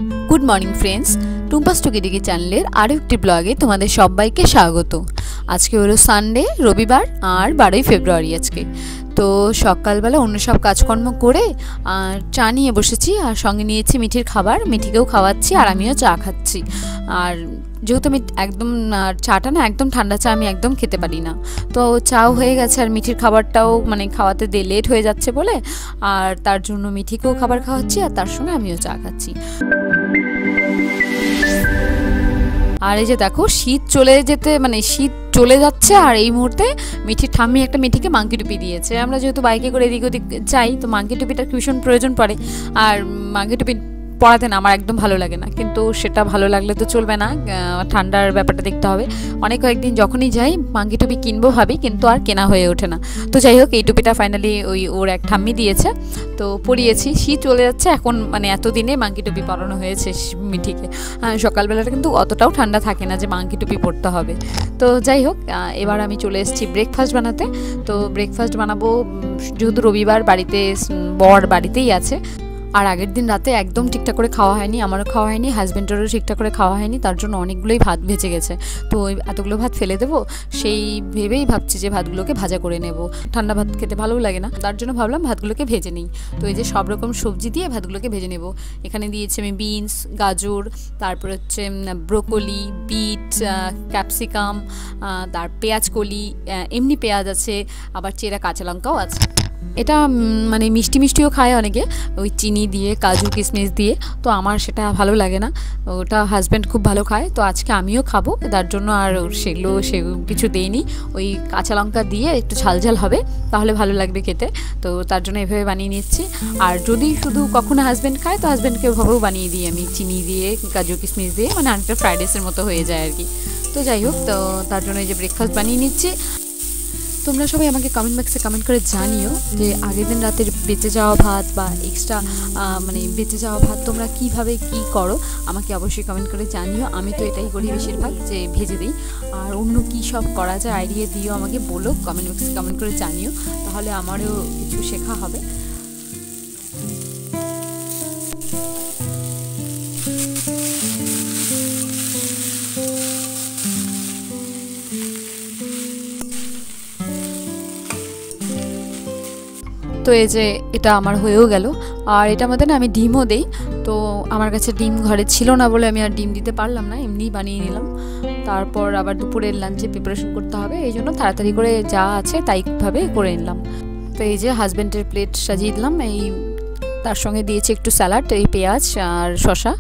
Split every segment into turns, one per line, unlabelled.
Good morning friends, टुम्पास टुकिडिगी चैनलेर आरो एकटी ब्लगे तुम्हादेर सबाइके स्वागत। आज के हलो सानडे रविवार और 12 फेब्रुआरी। आज के तो सकालबेला अन्य सब काजकर्म करे और चा निये बसेছি और संगे निয়েছি मिठिर खाबार। मिठिकेও खाওয়াচ্ছি और आमिও चा खाচ্ছি। और যেহেতু আমি একদম চাটা না একদম ঠান্ডা চা আমি একদম খেতে পারি না, তো চাও হয়ে গেছে আর মিঠির খাবারটাও মানে খাওয়াতে লেট হয়ে যাচ্ছে বলে আর তার জন্য মিঠিকেও খাবার খাওয়াচ্ছি আর তার সঙ্গে আমিও চা খাচ্ছি। আর এই যে দেখো শীত চলে যেতে মানে শীত চলে যাচ্ছে আর এই মুহূর্তে মিঠির ঠাম্মি একটা মিঠিকে মাঙ্কি টুপি দিয়েছে। আমরা যেহেতু বাইকে করে এদিক ওদিক যাই তো মাঙ্কি টুপিটার ভীষণ প্রয়োজন পড়ে আর মাঙ্কি টুপি পরাতে না আমার একদম ভালো লাগে না, কিন্তু সেটা ভালো লাগলে তো চলবে না, ঠান্ডার ব্যাপারটা দেখতে হবে। অনেক কয়েকদিন যখনই যাই মাঙ্কি টুপি কিনবো ভাবি, কিন্তু আর কেনা হয়ে ওঠে না। তো যাই হোক এই টুপিটা ফাইনালি ওর এক ঠাম্মি দিয়েছে তো পরিয়েছি। শীত চলে যাচ্ছে এখন, মানে এতদিনে মাঙ্কি টুপি পরানো হয়েছে মিঠিকে। সকালবেলাটা কিন্তু অতটাও ঠান্ডা থাকে না যে মাঙ্কি টুপি পরতে হবে। তো যাই হোক এবার আমি চলে এসেছি ব্রেকফাস্ট বানাতে। তো ব্রেকফাস্ট বানাবো যেহেতু রবিবার, বাড়িতে বর বাড়িতেই আছে। আর আগের দিন রাতে একদম ঠিকঠাক করে খাওয়া হয়নি, আমারও খাওয়া হয়নি, হাজব্যান্ডেরও ঠিকঠাক করে খাওয়া হয়নি, তার জন্য অনেকগুলোই ভাত ভেজে গেছে। তো ওই এতগুলো ভাত ফেলে দেবো সেই ভেবেই ভাবছি যে ভাতগুলোকে ভাজা করে নেব। ঠান্ডা ভাত খেতে ভালোও লাগে না, তার জন্য ভাবলাম ভাতগুলোকে ভেজে নিই। তো এই যে সব রকম সবজি দিয়ে ভাতগুলোকে ভেজে নেব। এখানে দিয়েছি আমি বিনস, গাজর, তারপর হচ্ছে ব্রোকলি, বিট, ক্যাপসিকাম, তার পেঁয়াজ কলি, এমনি পেঁয়াজ আছে, আবার চেরা কাঁচা লঙ্কাও আছে। এটা মানে মিষ্টি মিষ্টিও খায় অনেকে, ওই চিনি দিয়ে কাজু কিশমিশ দিয়ে, তো আমার সেটা ভালো লাগে না, ওটা হাজব্যান্ড খুব ভালো খায়। তো আজকে আমিও খাবো, তার জন্য আর সে কিছু দেইনি, ওই কাঁচা লঙ্কা দিয়ে একটু ঝাল ঝাল হবে তাহলে ভালো লাগবে খেতে। তো তার জন্য এভাবে বানিয়ে নিচ্ছি। আর যদি শুধু কখনো হাজব্যান্ড খায় তো হাজব্যান্ডকে ওভাবেও বানিয়ে দিই আমি, চিনি দিয়ে কাজু কিশমিশ দিয়ে, মানে অনেকটা ফ্রাইড রাইসের মতো হয়ে যায় আর কি। তো যাই হোক তো তার জন্য এই যে ব্রেকফাস্ট বানিয়ে নিচ্ছি। তোমরা সবাই আমাকে কমেন্ট বক্সে কমেন্ট করে জানিও যে আগের দিন রাতের বেঁচে যাওয়া ভাত বা এক্সট্রা মানে বেঁচে যাওয়া ভাত তোমরা কীভাবে কী করো আমাকে অবশ্যই কমেন্ট করে জানিও। আমি তো এটাই করি বেশিরভাগ, যে ভেজে দিই। আর অন্য কী সব করা যায় আইডিয়া দিও, আমাকে বলো, কমেন্ট বক্সে কমেন্ট করে জানিও, তাহলে আমারও কিছু শেখা হবে। তো এই যে এটা আমার হয়েও গেল। আর এটার মধ্যে না আমি ডিমও দিই, তো আমার কাছে ডিম ঘরে ছিল না বলে আমি আর ডিম দিতে পারলাম না, এমনিই বানিয়ে নিলাম। তারপর আবার দুপুরের লাঞ্চে প্রিপারেশন করতে হবে, এই জন্য তাড়াতাড়ি করে যা আছে তাইভাবে করে নিলাম। তো এই যে হাজব্যান্ডের প্লেট সাজিয়ে দিলাম, এই তার সঙ্গে দিয়েছি একটু স্যালাড, এই পেঁয়াজ আর শসা।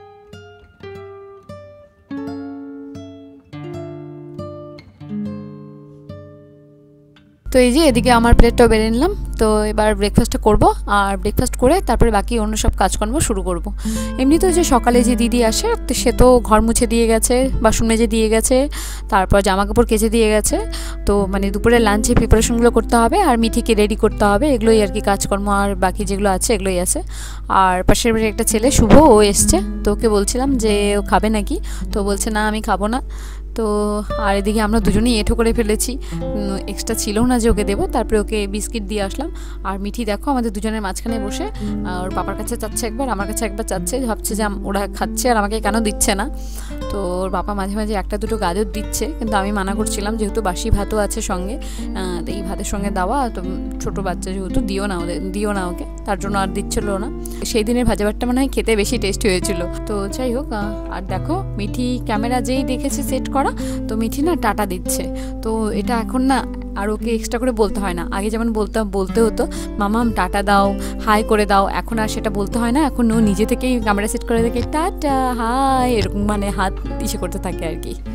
তো এই যে এদিকে আমার প্লেটটাও বেড়ে নিলাম। তো এবার ব্রেকফাস্টটা করব আর ব্রেকফাস্ট করে তারপরে বাকি অন্য সব কাজকর্ম শুরু করব। এমনি তো যে সকালে যে দিদি আসে তো সে তো ঘর মুছে দিয়ে গেছে, বাসন মেজে দিয়ে গেছে, তারপর জামা কাপড় কেচে দিয়ে গেছে। তো মানে দুপুরে লাঞ্চে প্রিপারেশনগুলো করতে হবে আর মিঠিকে রেডি করতে হবে, এগুলোই আর কি কাজকর্ম। আর বাকি যেগুলো আছে এগুলোই আছে। আর পাশের বাড়ির একটা ছেলে শুভ, ও এসছে, তো ওকে বলছিলাম যে ও খাবে নাকি, তো বলছে না আমি খাবো না। তো আর এদিকে আমরা দুজনেই এঁঠো করে ফেলেছি, এক্সট্রা ছিল না যে ওকে দেবো। তারপরে ওকে বিস্কিট দিয়ে আসলাম। আর মিঠি দেখো আমাদের দুজনের মাঝখানে বসে ওর পাপার কাছে চাচ্ছে একবার, আমার কাছে একবার চাচ্ছে, ভাবছে যে ওরা খাচ্ছে আর আমাকে কেন দিচ্ছে না। তো ওর বাবা মাঝে মাঝে একটা দুটো গাজর দিচ্ছে, কিন্তু আমি মানা করছিলাম যেহেতু বাসি ভাতও আছে সঙ্গে, তো এই ভাতের সঙ্গে দেওয়া, তো ছোটো বাচ্চা যেহেতু দিও না ওকে, তার জন্য আর দিচ্ছিল না। সেই দিনের ভাজা ভাতটা মনে হয় খেতে বেশি টেস্টি হয়েছিল। তো যাই হোক আর দেখো মিঠি ক্যামেরা যেই দেখেছে সেট করা, তো মিঠি না টাটা দিচ্ছে। তো এটা এখন না আর ওকে এক্সট্রা করে বলতে হয় না, আগে যেমন বলতে হতো মামাম টাটা দাও, হাই করে দাও, এখন আর সেটা বলতে হয় না। এখন ও নিজে থেকেই ক্যামেরা সেট করে দেখে টাটা হাই এরকম মানে হাত ইসে করতে থাকে আর কি।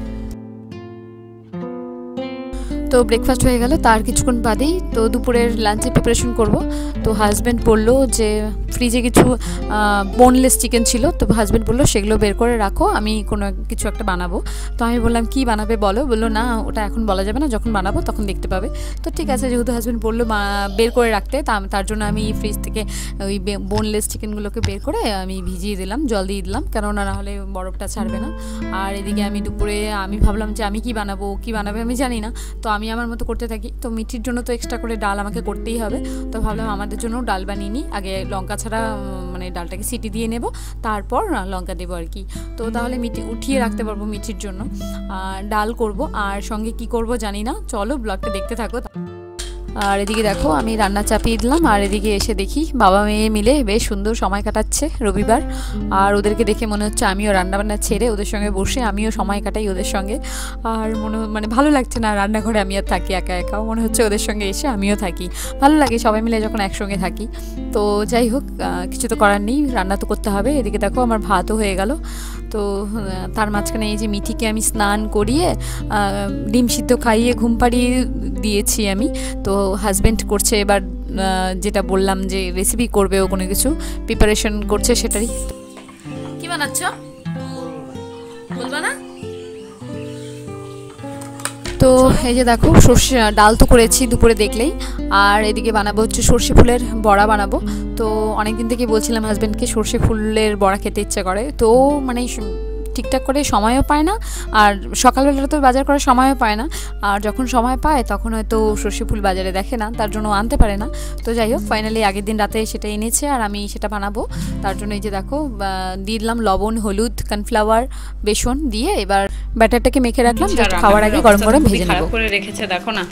তো ব্রেকফাস্ট হয়ে গেল, তার কিছুক্ষণ বাদেই তো দুপুরের লাঞ্চে প্রিপারেশন করব। তো হাজব্যান্ড বললো যে ফ্রিজে কিছু বোনলেস চিকেন ছিল, তো হাজব্যান্ড বললো সেগুলো বের করে রাখো, আমি কোনো কিছু একটা বানাবো। তো আমি বললাম কি বানাবে বলো, বললো না ওটা এখন বলা যাবে না, যখন বানাবো তখন দেখতে পাবে। তো ঠিক আছে, যেহেতু হাজব্যান্ড বললো বের করে রাখতে, তার জন্য আমি ফ্রিজ থেকে ওই বোনলেস চিকেনগুলোকে বের করে আমি ভিজিয়ে দিলাম, জল দিয়ে দিলাম, কেননা না হলে বরফটা ছাড়বে না। আর এদিকে আমি দুপুরে আমি ভাবলাম যে আমি কি বানাবো আমি জানি না, তো আমি আমার মতো করতে থাকি। তো মিঠির জন্য তো এক্সট্রা করে ডাল আমাকে করতেই হবে, তো ভাবলাম আমাদের জন্য ডাল বানিয়ে নিই। আগে লঙ্কা ছাড়া মানে ডালটাকে সিটি দিয়ে নেব, তারপর লঙ্কা দেবো আর কি। তো তাহলে মিঠি উঠিয়ে রাখতে পারবো মিঠির জন্য। ডাল করব, আর সঙ্গে কি করব জানি না, চলো ব্লগটা দেখতে থাকো। আর এদিকে দেখো আমি রান্না চাপিয়ে দিলাম, আর এদিকে এসে দেখি বাবা মেয়ে মিলে বেশ সুন্দর সময় কাটাচ্ছে রবিবার। আর ওদেরকে দেখে মনে হচ্ছে আমিও রান্নাবান্না ছেড়ে ওদের সঙ্গে বসে আমিও সময় কাটাই ওদের সঙ্গে। আর মানে ভালো লাগছে না রান্নাঘরে আমি আর থাকি একা একাও, মনে হচ্ছে ওদের সঙ্গে এসে আমিও থাকি, ভালো লাগে সবাই মিলে যখন একসঙ্গে থাকি। তো যাই হোক, কিছু তো করার নেই, রান্না তো করতে হবে। এদিকে দেখো আমার ভাতও হয়ে গেল। তো তার মাঝখানে এই যে মিঠিকে আমি স্নান করিয়ে ডিম সিদ্ধ খাইয়ে ঘুম পাড়িয়ে দিয়েছি আমি। তো হাজব্যান্ড করছে এবার যেটা বললাম যে রেসিপি করবে, ও কোনো কিছু প্রিপারেশন করছে সেটারই। কি বানাচ্ছ বলবা না? তো এই যে দেখো সর্ষে ডাল তো করেছি দুপুরে দেখলেই, আর এদিকে বানাবো হচ্ছে সর্ষে ফুলের বড়া বানাবো। তো অনেকদিন থেকে বলছিলাম হাজব্যান্ডকে সর্ষে ফুলের বড়া খেতে ইচ্ছে করে, তো মানে ঠিকঠাক করে সময়ও পায় না, আর সকালবেলা তো বাজার করার সময়ও পায় না, আর যখন সময় পায় তখন হয়তো সর্ষে ফুল বাজারে দেখে না, তার জন্য আনতে পারে না। তো যাই হোক, ফাইনালি আগের দিন রাতে সেটা এনেছে আর আমি সেটা বানাবো। তার জন্য এই যে দেখো দিয়ে দিলাম লবণ, হলুদ, কর্নফ্লাওয়ার, বেসন দিয়ে এবার ব্যাটারটাকে মেখে রাখলাম, জাস্ট খাওয়ার আগে গরম গরম ভেজে নেব। করে রেখেছে দেখো না,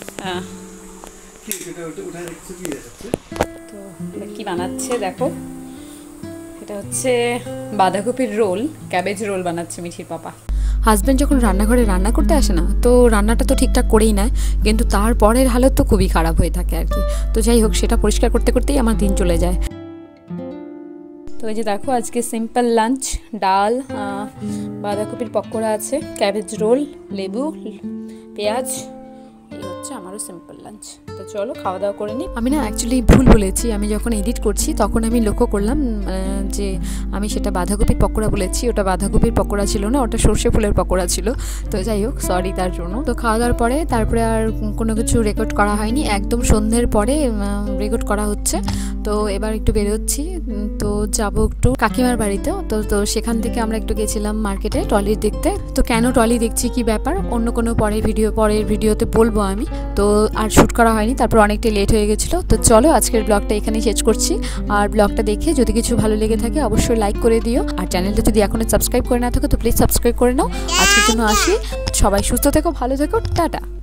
তো কি বানাচ্ছে দেখো, এটা হচ্ছে বাঁধাকপির রোল, ক্যাবেজ রোল বানাচ্ছে মিঠির পাপা। হাজব্যান্ড যখন রান্নাঘরে রান্না করতে আসে না, তো রান্নাটা তো ঠিকঠাক করেই নেয়, কিন্তু তারপরের হালত তো খুবই খারাপ হয়ে থাকে আর কি। তো যাই হোক, সেটা পরিষ্কার করতে করতেই আমার দিন চলে যায়। তো এই যে দেখো আজকে সিম্পল লাঞ্চ, ডাল, বাঁধাকপির পকোড়া আছে, ক্যাবেজ রোল, লেবু, পেঁয়াজ, এই হচ্ছে আমারও সিম্পল লাঞ্চ। তো চলো খাওয়া দাওয়া করে নিই। আমি না অ্যাকচুয়ালি ভুল বলেছি, আমি যখন এডিট করছি তখন আমি লক্ষ্য করলাম যে আমি সেটা বাঁধাকপির পকোড়া বলেছি, ওটা বাঁধাকপির পকোড়া ছিল না, ওটা সর্ষে ফুলের পকোড়া ছিল। তো যাই হোক, সরি তার জন্য। তো খাওয়া দাওয়ার পরে তারপরে আর কোনো কিছু রেকর্ড করা হয়নি, একদম সন্ধ্যের পরে রেকর্ড করা হচ্ছে। তো এবার একটু বেরোচ্ছি, তো যাবো একটু কাকিমার বাড়িতেও। তো সেখান থেকে আমরা একটু গেছিলাম মার্কেটে ট্রলি দেখতে। তো কেন ট্রলি দেখছি, কি ব্যাপার, অন্য কোনো পরের ভিডিওতে বলবো আমি। তো আর শ্যুট করা হয়নি, তারপর অনেকটা লেট হয়ে গেছিলো। তো চলো আজকের ব্লগটা এখানেই শেষ করছি। আর ব্লগটা দেখে যদি কিছু ভালো লেগে থাকে অবশ্যই লাইক করে দিও, আর চ্যানেলটা যদি এখনো সাবস্ক্রাইব করে না থাকো তো প্লিজ সাবস্ক্রাইব করে নাও। আজকের জন্য আসি, সবাই সুস্থ থেকো, ভালো থেকো, টাটা।